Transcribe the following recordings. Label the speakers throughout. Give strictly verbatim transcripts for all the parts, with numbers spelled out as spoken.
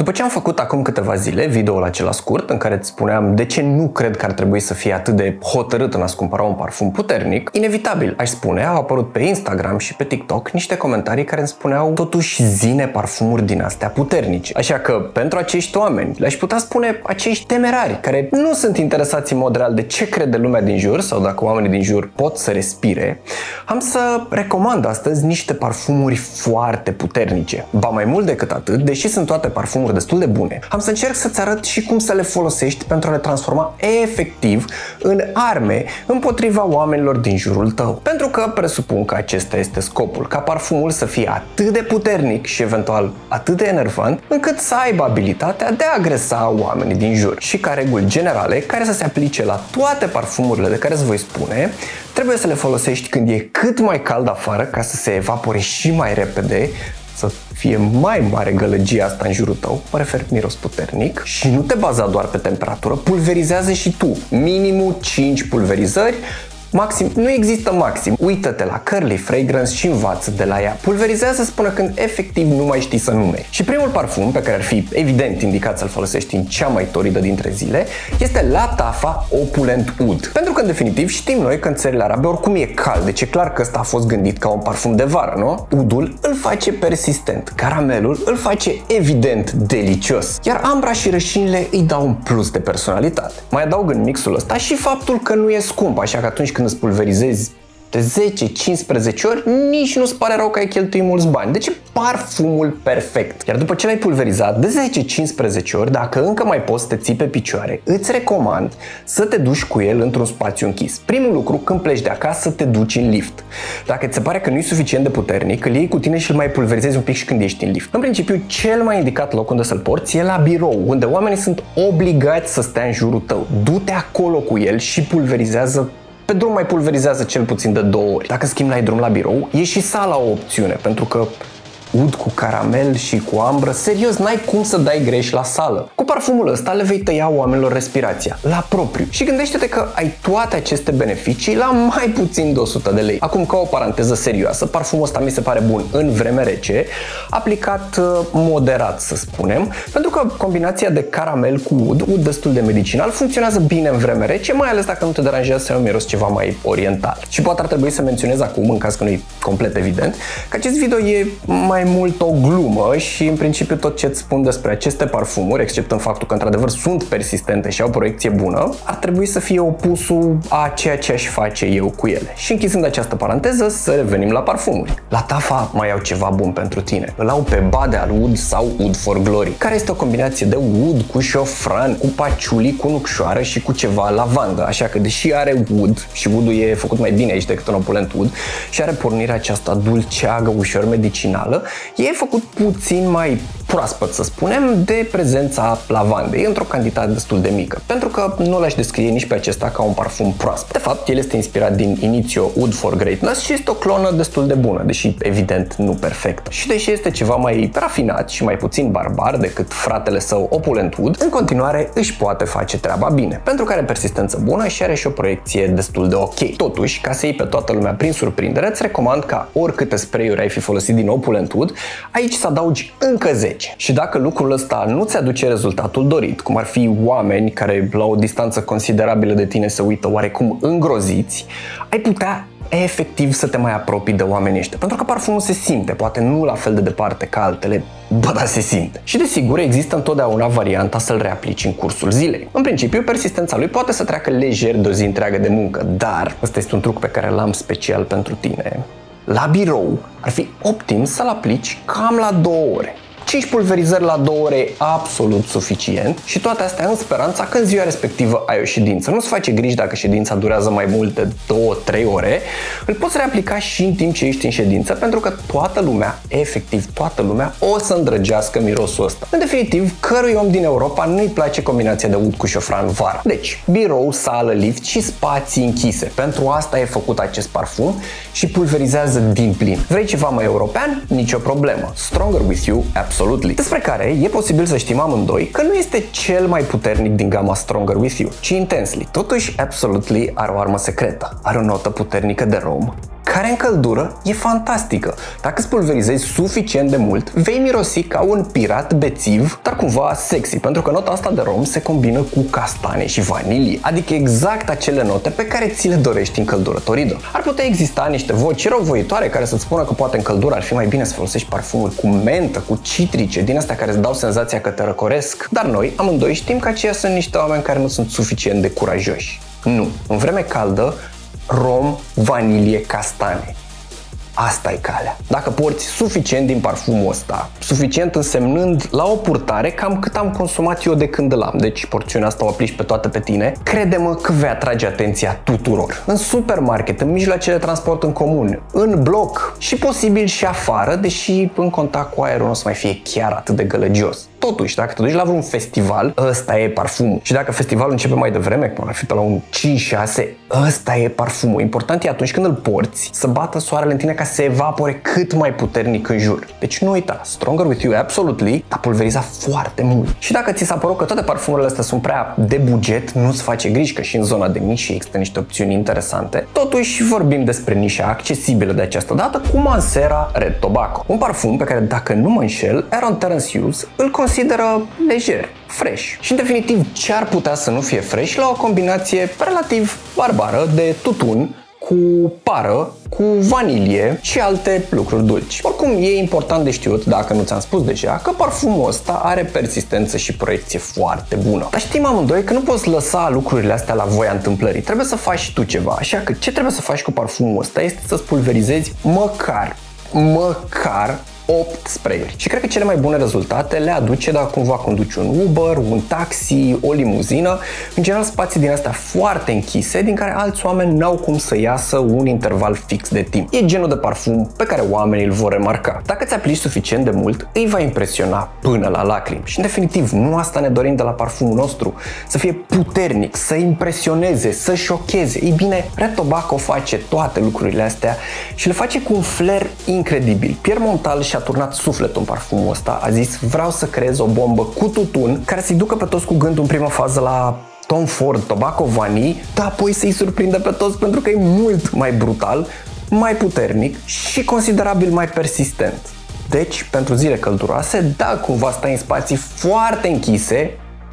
Speaker 1: După ce am făcut acum câteva zile videoul acela scurt în care îți spuneam de ce nu cred că ar trebui să fie atât de hotărât în a-ți cumpăra un parfum puternic, inevitabil, aș spune, au apărut pe Instagram și pe TikTok niște comentarii care îmi spuneau totuși zine parfumuri din astea puternice. Așa că pentru acești oameni le-aș putea spune acești temerari care nu sunt interesați în mod real de ce crede lumea din jur sau dacă oamenii din jur pot să respire, am să recomand astăzi niște parfumuri foarte puternice. Ba mai mult decât atât, deși sunt toate parfumuri destul de bune, am să încerc să-ți arăt și cum să le folosești pentru a le transforma efectiv în arme împotriva oamenilor din jurul tău. Pentru că presupun că acesta este scopul, ca parfumul să fie atât de puternic și eventual atât de enervant, încât să aibă abilitatea de a agresa oamenii din jur. Și ca reguli generale, care să se aplice la toate parfumurile de care îți voi spune, trebuie să le folosești când e cât mai cald afară ca să se evapore și mai repede, să fie mai mare gălăgia asta în jurul tău, mă refer miros puternic, și nu te baza doar pe temperatură, pulverizează și tu, minimum cinci pulverizări. Maxim, nu există maxim. Uită-te la Curly Fragrance și învață de la ea. Pulverizează până când efectiv nu mai știi să numeri. Și primul parfum pe care ar fi evident indicat să-l folosești în cea mai toridă dintre zile este Lattafa Opulent Oud. Pentru că în definitiv știm noi că în țările arabe oricum e cald, deci e clar că ăsta a fost gândit ca un parfum de vară, nu? Udul îl face persistent, caramelul îl face evident delicios, iar ambra și rășinile îi dau un plus de personalitate. Mai adaug în mixul ăsta și faptul că nu e scump, așa că atunci când îți pulverizezi de zece cincisprezece ori, nici nu-ți pare rău că ai cheltuit mulți bani. Deci e parfumul perfect. Iar după ce l-ai pulverizat de zece cincisprezece ori, dacă încă mai poți să te ții pe picioare, îți recomand să te duci cu el într-un spațiu închis. Primul lucru, când pleci de acasă, să te duci în lift. Dacă ți se pare că nu e suficient de puternic, îl iei cu tine și îl mai pulverizezi un pic și când ești în lift. În principiu, cel mai indicat loc unde să-l porți e la birou, unde oamenii sunt obligați să stea în jurul tău. Du-te acolo cu el și pulverizează. Pe drum mai pulverizează cel puțin de două ori. Dacă schimbi la drum la birou, e și sala o opțiune, pentru că ud cu caramel și cu ambră, serios, n-ai cum să dai greș la sală. Cu parfumul ăsta le vei tăia oamenilor respirația, la propriu. Și gândește-te că ai toate aceste beneficii la mai puțin de o sută de lei. Acum, ca o paranteză serioasă, parfumul ăsta mi se pare bun în vreme rece, aplicat moderat, să spunem, pentru că combinația de caramel cu ud, ud destul de medicinal, funcționează bine în vreme rece, mai ales dacă nu te deranjează să ai un miros ceva mai oriental. Și poate ar trebui să menționez acum, în caz că nu e complet evident, că acest video e mai mai mult o glumă și în principiu tot ce îți spun despre aceste parfumuri, except în faptul că într-adevăr sunt persistente și au proiecție bună, ar trebui să fie opusul a ceea ce aș face eu cu ele. Și închizând această paranteză, să revenim la parfumuri. Lattafa mai au ceva bun pentru tine. Îl au pe Bade al Oud sau Oud for Glory, care este o combinație de oud cu șofran, cu paciuli, cu nucșoară și cu ceva lavandă. Așa că deși are oud și oudul e făcut mai bine aici decât un opulent oud și are pornirea aceasta dulceagă, ușor medicinală, e făcut puțin mai proaspăt, să spunem, de prezența lavandei, într-o cantitate destul de mică, pentru că nu l-aș descrie nici pe acesta ca un parfum proaspăt. De fapt, el este inspirat din Initio Oud for Greatness și este o clonă destul de bună, deși evident nu perfect. Și deși este ceva mai rafinat și mai puțin barbar decât fratele său Opulent Oud, în continuare își poate face treaba bine, pentru că are persistență bună și are și o proiecție destul de ok. Totuși, ca să iei pe toată lumea prin surprindere, îți recomand ca oricâte spray-uri ai fi folosit din Opulent Oud, aici să adaugi încă zece. Și dacă lucrul ăsta nu ți aduce rezultatul dorit, cum ar fi oameni care la o distanță considerabilă de tine se uită oarecum îngroziți, ai putea efectiv să te mai apropii de oamenii ăștia, pentru că parfumul se simte, poate nu la fel de departe ca altele, bă, dar se simte. Și desigur există întotdeauna varianta să-l reaplici în cursul zilei. În principiu, persistența lui poate să treacă lejer de o zi întreagă de muncă, dar ăsta este un truc pe care l-am special pentru tine. La birou ar fi optim să-l aplici cam la două ore. cinci pulverizări la două ore e absolut suficient și toate astea în speranța că în ziua respectivă ai o ședință. Nu-ți face griji dacă ședința durează mai mult de două trei ore, îl poți reaplica și în timp ce ești în ședință, pentru că toată lumea, efectiv toată lumea, o să îndrăgească mirosul ăsta. În definitiv, cărui om din Europa nu-i place combinația de ud cu șofran vara. Deci, birou, sală, lift și spații închise. Pentru asta e făcut acest parfum și pulverizează din plin. Vrei ceva mai european? Nicio problemă. Stronger With You, Absolutely. Despre care e posibil să știm amândoi că nu este cel mai puternic din gama Stronger With You, ci Intensely. Totuși, Absolutely are o armă secretă. Are o notă puternică de rom, care în căldură e fantastică. Dacă îți pulverizezi suficient de mult, vei mirosi ca un pirat bețiv, dar cumva sexy, pentru că nota asta de rom se combină cu castane și vanilie, adică exact acele note pe care ți le dorești în căldură torridă. Ar putea exista niște voci răuvoitoare care să-ți spună că poate în căldură ar fi mai bine să folosești parfumuri cu mentă, cu citrice, din astea care îți dau senzația că te răcoresc, dar noi, amândoi, știm că aceia sunt niște oameni care nu sunt suficient de curajoși. Nu. În vreme caldă, rom, vanilie, castane. Asta e calea. Dacă porți suficient din parfumul ăsta, suficient însemnând la o purtare cam cât am consumat eu de când îl am, deci porțiunea asta o aplici pe toate pe tine, crede-mă că vei atrage atenția tuturor. În supermarket, în mijloace de transport în comun, în bloc și posibil și afară, deși în contact cu aerul nu o să mai fie chiar atât de gălăgios. Totuși, dacă te duci la vreun festival, ăsta e parfumul. Și dacă festivalul începe mai devreme, cum ar fi pe la un cinci șase, ăsta e parfumul. Important e atunci când îl porți să bată soarele în tine ca să se evapore cât mai puternic în jur. Deci nu uita, Stronger With You Absolutely a pulverizat foarte mult. Și dacă ți s-a părut că toate parfumurile astea sunt prea de buget, nu-ți face griji că și în zona de nișe există niște opțiuni interesante. Totuși vorbim despre nișa accesibilă de această dată cu Mancera Red Tobacco. Un parfum pe care, dacă nu mă înșel, Aaron Terence Hughes îl consideră lejer, fresh. Și în definitiv, ce ar putea să nu fie fresh la o combinație relativ barbară de tutun cu pară, cu vanilie și alte lucruri dulci. Oricum, e important de știut, dacă nu ți-am spus deja, că parfumul ăsta are persistență și proiecție foarte bună. Dar știm amândoi că nu poți lăsa lucrurile astea la voia întâmplării. Trebuie să faci tu ceva. Așa că ce trebuie să faci cu parfumul ăsta este să-ți pulverizezi măcar, măcar opt spray-uri. Și cred că cele mai bune rezultate le aduce dacă cumva conduci un Uber, un taxi, o limuzină, în general spații din astea foarte închise, din care alți oameni n-au cum să iasă un interval fix de timp. E genul de parfum pe care oamenii îl vor remarca. Dacă ți aplici suficient de mult, îi va impresiona până la lacrimi. Și în definitiv, nu asta ne dorim de la parfumul nostru, să fie puternic, să impresioneze, să șocheze. Ei bine, Red Tobacco face toate lucrurile astea și le face cu un flair incredibil. Pierre Montal și a turnat sufletul în parfumul ăsta, a zis vreau să creez o bombă cu tutun care să-i ducă pe toți cu gândul în prima fază la Tom Ford, Tobacco Vanille, dar apoi să-i surprindă pe toți pentru că e mult mai brutal, mai puternic și considerabil mai persistent. Deci, pentru zile călduroase, dacă cumva stai în spații foarte închise,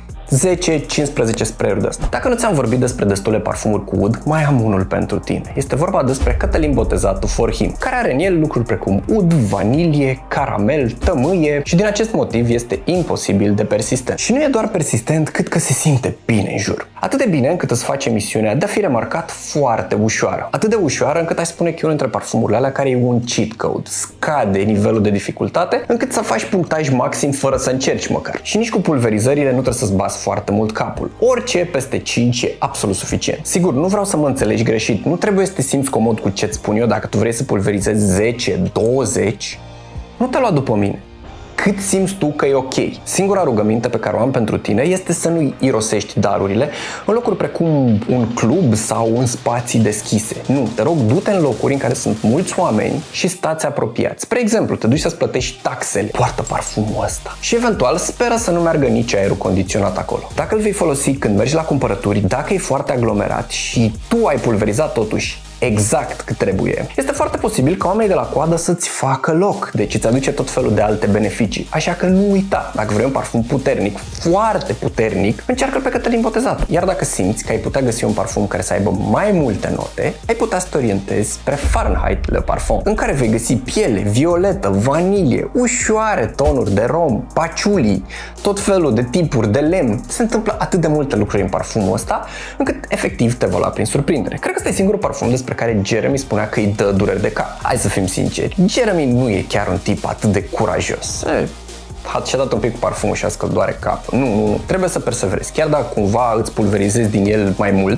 Speaker 1: zece cincisprezece spray-uri de astea. Dacă nu ți-am vorbit despre destule parfumuri cu ud, mai am unul pentru tine. Este vorba despre Cătălin Botezatul For Him, care are în el lucruri precum ud, vanilie, caramel, tămâie și din acest motiv este imposibil de persistent. Și nu e doar persistent, cât că se simte bine în jur. Atât de bine încât îți face misiunea de a fi remarcat foarte ușoară. Atât de ușoară încât ai spune că e unul dintre parfumurile alea care e un cheat code. Scade nivelul de dificultate încât să faci punctaj maxim fără să încerci măcar. Și nici cu pulverizările nu trebuie să-ți bați foarte mult capul. Orice peste cinci e absolut suficient. Sigur, nu vreau să mă înțelegi greșit. Nu trebuie să te simți comod cu ce-ți spun eu dacă tu vrei să pulverizezi zece, douăzeci. Nu te lua după mine. Cât simți tu că e ok. Singura rugăminte pe care o am pentru tine este să nu irosești darurile în locuri precum un club sau în spații deschise. Nu, te rog, du-te în locuri în care sunt mulți oameni și stați apropiați. Spre exemplu, te duci să-ți plătești taxele, poartă parfumul ăsta. Și eventual speră să nu meargă nici aerul condiționat acolo. Dacă îl vei folosi când mergi la cumpărături, dacă e foarte aglomerat și tu ai pulverizat totuși exact cât trebuie, este foarte posibil ca oamenii de la coadă să-ți facă loc, deci îți aduce tot felul de alte beneficii. Așa că nu uita, dacă vrei un parfum puternic, foarte puternic, încearcă-l pe Cătălin Botezatul. Iar dacă simți că ai putea găsi un parfum care să aibă mai multe note, ai putea să te orientezi spre Fahrenheit Le Parfum, în care vei găsi piele, violetă, vanilie, ușoare tonuri de rom, paciuli, tot felul de tipuri de lemn. Se întâmplă atât de multe lucruri în parfumul ăsta, încât efectiv te va lua prin surprindere. Cred că ăsta e singurul parfum despre care Jeremy spunea că îi dă dureri de cap. Hai să fim sinceri, Jeremy nu e chiar un tip atât de curajos. E, și-a dat un pic cu parfumul și a zis că doare capul. Nu, nu, nu. Trebuie să perseverezi. Chiar dacă cumva îți pulverizezi din el mai mult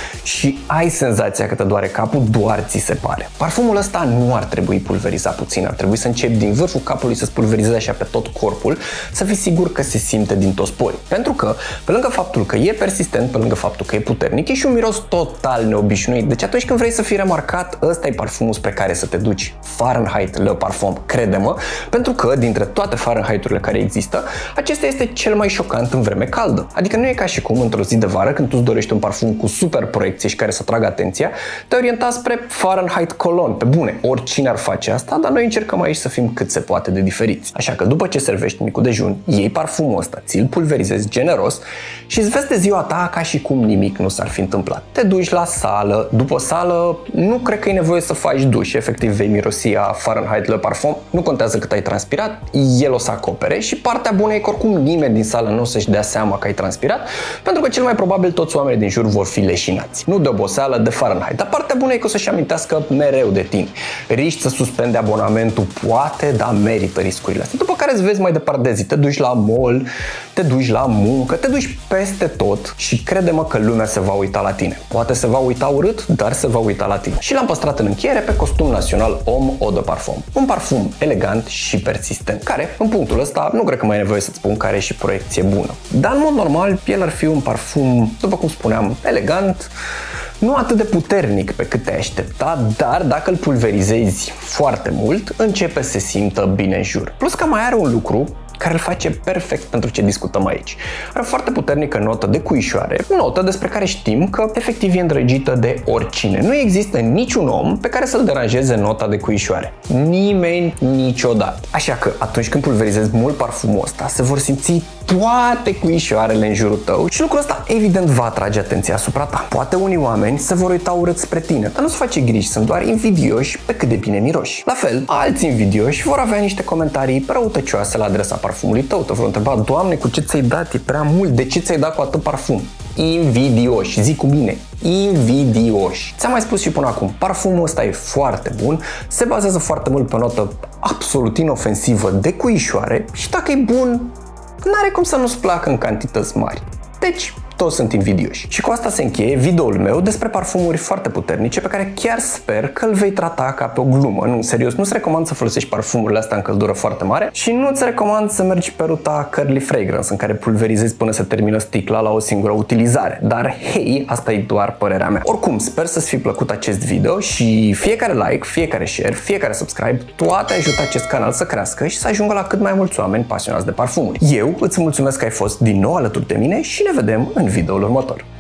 Speaker 1: și ai senzația că te doare capul, doar ți se pare. Parfumul ăsta nu ar trebui pulverizat puțin. Ar trebui să începi din vârful capului să-ți pulverizezi așa pe tot corpul, să fii sigur că se simte din toți porii. Pentru că, pe lângă faptul că e persistent, pe lângă faptul că e puternic, e și un miros total neobișnuit. Deci atunci când vrei să fii remarcat, ăsta e parfumul spre care să te duci. Fahrenheit Le Parfum, crede-mă, pentru că dintre toate Fahrenheit-urile riscurile care există, acesta este cel mai șocant în vreme caldă. Adică nu e ca și cum într-o zi de vară, când tu îți dorești un parfum cu super proiecție și care să tragă atenția, te orienta spre Fahrenheit Cologne. Pe bune, oricine ar face asta, dar noi încercăm aici să fim cât se poate de diferiți. Așa că după ce servești micul dejun, iei parfumul ăsta, ți-l pulverizezi generos și îți vezi de ziua ta ca și cum nimic nu s-ar fi întâmplat. Te duci la sală, după sală nu cred că e nevoie să faci duș, efectiv vei mirosi a Fahrenheit Le Parfum, nu contează cât ai transpirat, el o să acopere și partea bună e că oricum nimeni din sală nu o să-și dea seama că ai transpirat, pentru că cel mai probabil toți oamenii din jur vor fi leșinați. Nu de oboseală, de Fahrenheit, dar partea bună e că o să-și amintească mereu de tine. Riști să suspende abonamentul, poate, dar merită riscurile astea. După care îți vezi mai departe de zi, te duci la mall, te duci la muncă, te duci peste tot și crede-mă că lumea se va uita la tine. Poate se va uita urât, dar se va uita la tine. Și l-am păstrat în încheiere pe costum național Homme Eau de Parfum. Un parfum elegant și persistent, care, în punctul ăsta, nu cred că mai e nevoie să-ți spun că are și proiecție bună. Dar, în mod normal, el ar fi un parfum, după cum spuneam, elegant, nu atât de puternic pe cât te-ai aștepta, dar dacă îl pulverizezi foarte mult, începe să se simtă bine în jur. Plus că mai are un lucru care îl face perfect pentru ce discutăm aici. Are o foarte puternică notă de cuișoare, notă despre care știm că efectiv e îndrăgită de oricine. Nu există niciun om pe care să-l deranjeze nota de cuișoare. Nimeni niciodată. Așa că atunci când pulverizezi mult parfumul ăsta, se vor simți toate cuișoarele în jurul tău și lucrul ăsta evident va atrage atenția asupra ta. Poate unii oameni se vor uita urât spre tine, dar nu-ți face griji, sunt doar invidioși pe cât de bine miroși. La fel, alți invidioși vor avea niște comentarii răutăcioase la adresa parfumului tău. Te vor întreba: Doamne, cu ce ți-ai dat? E prea mult, de ce ți-ai dat cu atât parfum? Invidioși, zic cu bine, invidioși. Ți-am mai spus și până acum, parfumul ăsta e foarte bun, se bazează foarte mult pe o notă absolut inofensivă de cuișoare și dacă e bun, n-are cum să nu-ți placă în cantități mari. Deci, toți sunt invidioși. Și cu asta se încheie videoul meu despre parfumuri foarte puternice pe care chiar sper că îl vei trata ca pe o glumă. Nu, serios, nu-ți recomand să folosești parfumurile astea în căldură foarte mare și nu-ți recomand să mergi pe ruta Curly Fragrance, în care pulverizezi până se termină sticla la o singură utilizare. Dar, hei, asta e doar părerea mea. Oricum, sper să-ți fi plăcut acest video și fiecare like, fiecare share, fiecare subscribe, toate ajută acest canal să crească și să ajungă la cât mai mulți oameni pasionați de parfumuri. Eu îți mulțumesc că ai fost din nou alături de mine și ne vedem în videoul următor.